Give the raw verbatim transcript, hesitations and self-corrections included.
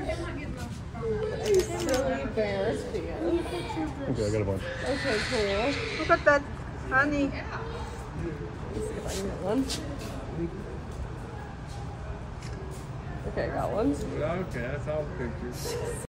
Silly bears fan. Okay, I got a bunch. Okay, cool. Look at that, honey. Let's see if I can get one. Okay, I got one. Okay, that's all pictures.